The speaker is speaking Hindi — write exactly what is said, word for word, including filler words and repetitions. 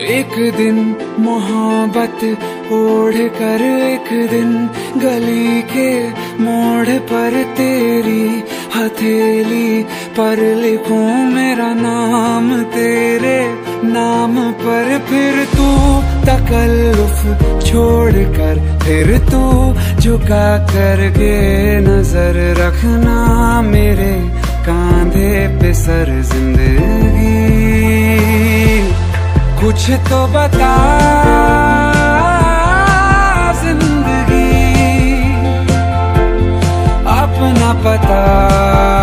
एक दिन मोहब्बत ओढ़ कर एक दिन गली के मोड़ पर तेरी हथेली पर लिखूं मेरा नाम तेरे नाम पर। फिर तू तकल्लुफ छोड़ कर फिर तू झुका करके नजर रखना मेरे कांधे पे सर जिंदगी। कुछ तो बता जिंदगी अपना पता